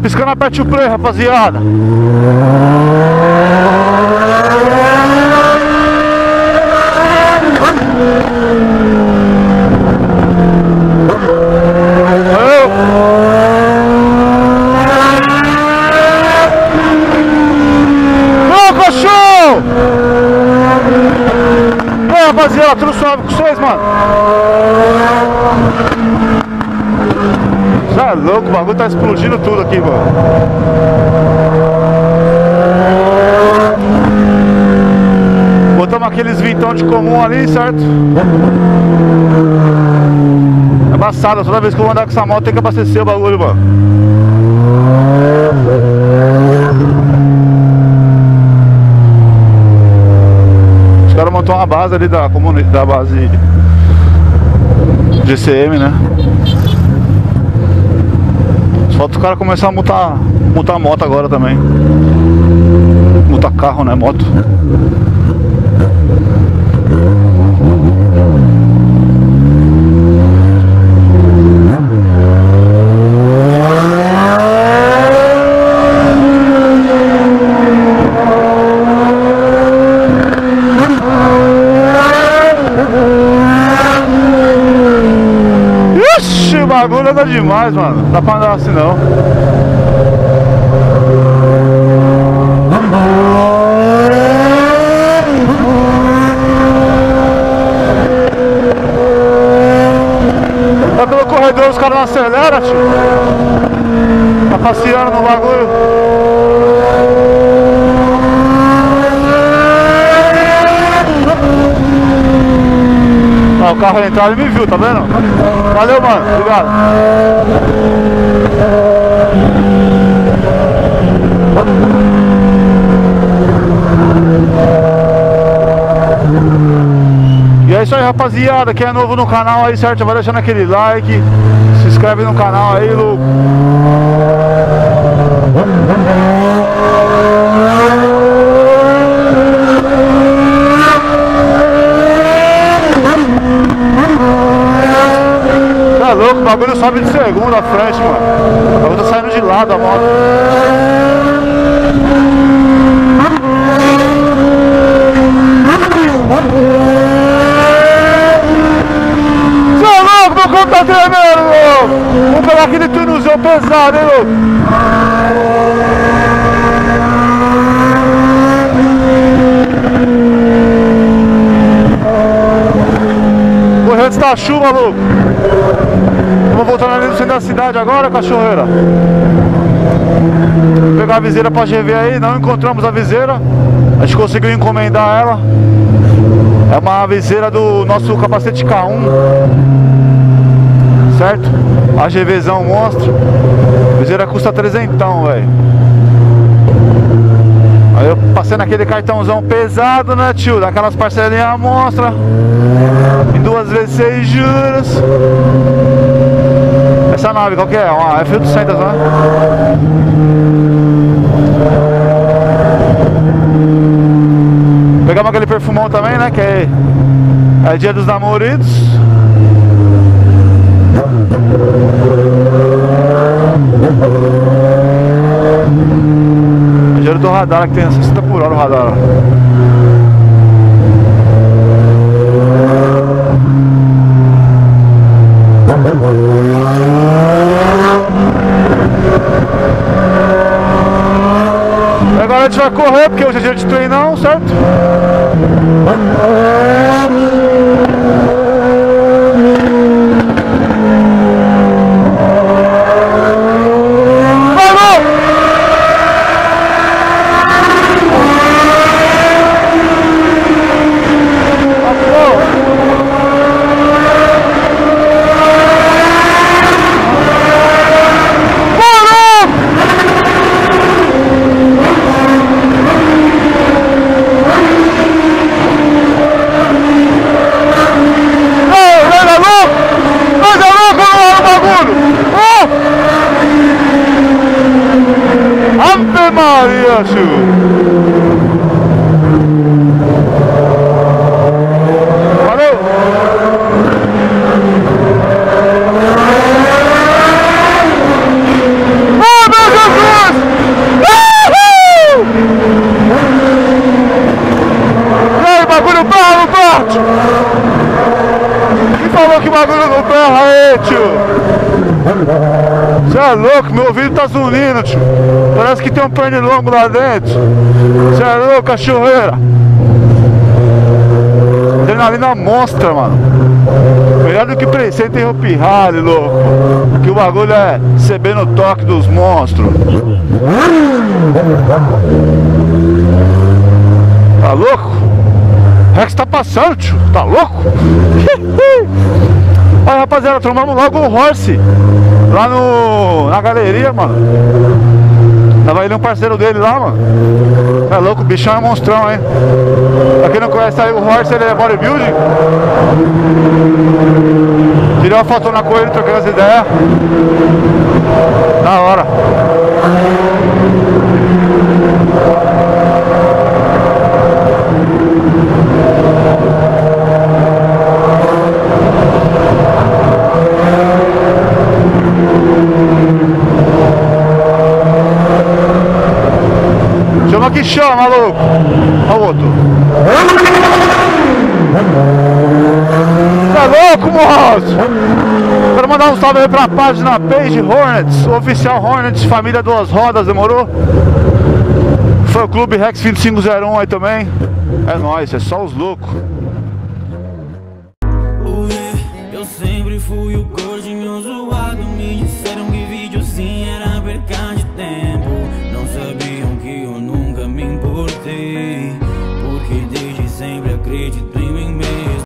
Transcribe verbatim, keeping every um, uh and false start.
piscando, aperte o play, rapaziada. Rapaziada, tudo suave com vocês, mano. Já é louco, o bagulho tá explodindo tudo aqui, mano. Botamos aqueles vintão de comum ali, certo? É embaçado, toda vez que eu vou andar com essa moto tem que abastecer o bagulho, mano. Os caras montou uma base ali da comunidade, da base G C M, né? Só falta os caras começar a multar, multar moto agora também. Multar carro, né? Moto. O bagulho anda demais, mano. Não dá pra andar assim não. Tá pelo corredor, os caras não aceleram, tio. Tá passeando no bagulho. Ah, o carro entrar e me viu, tá vendo? Valeu, mano. Obrigado. E é isso aí, rapaziada. Quem é novo no canal aí, certo? Vai deixando aquele like. Se inscreve no canal aí, louco. Tá louco, o bagulho sobe de segunda à frente, mano. O bagulho tá saindo de lado a moto. Cê é louco, meu corpo tá tremendo, louco. Vamos pegar aquele tunuzão pesado, hein, louco. Correndo antes da chuva, louco. Vamos voltando ali no centro da cidade agora, cachorreira. Vou pegar a viseira pra G V aí, não encontramos a viseira. A gente conseguiu encomendar ela. É uma viseira do nosso capacete K um, certo? A GVzão monstro. A viseira custa trezentão, velho. Aí eu passei naquele cartãozão pesado, né, tio? Daquelas parcelinhas monstra. Em duas vezes seis juros. Essa nave, qual que é? Uma F oitocentos, né? Pegamos aquele perfumão também, né? Que é, é dia dos namorados. É dia do radar, que tem sessenta por hora o radar. Agora a gente vai correr, porque hoje é dia de treinão, certo? Maria, tio. Valeu. Oh, meu Deus. tá zunindo, tio. Parece que tem um pernilongo lá dentro. Você é louco, cachoeira. Adrenalina monstra, mano. Melhor do que Preceito e Hopi Hari, louco. Que o bagulho é receber no toque dos monstros. Tá louco? Rex tá passando, tio. Tá louco? Aí, rapaziada, tomamos logo o Horse lá no, na galeria, mano. Tava ele um parceiro dele lá, mano. É louco, o bichão é monstrão, hein? Pra quem não conhece aí, o Horse, ele é bodybuilding. Tirei uma foto na com ele, troquei as ideias. Da hora. Chama que chama, maluco. Olha o outro. Tá louco, moço? Quero mandar um salve aí pra página Page Hornets, oficial Hornets, família Duas Rodas, demorou? Foi o Clube Rex vinte e cinco zero um aí também. É nóis, é só os loucos. Eu sempre fui o gordinho zoado. Me disseram que videozinho era perca de tempo. Não sabiam que eu nunca me importei, porque desde sempre acredito em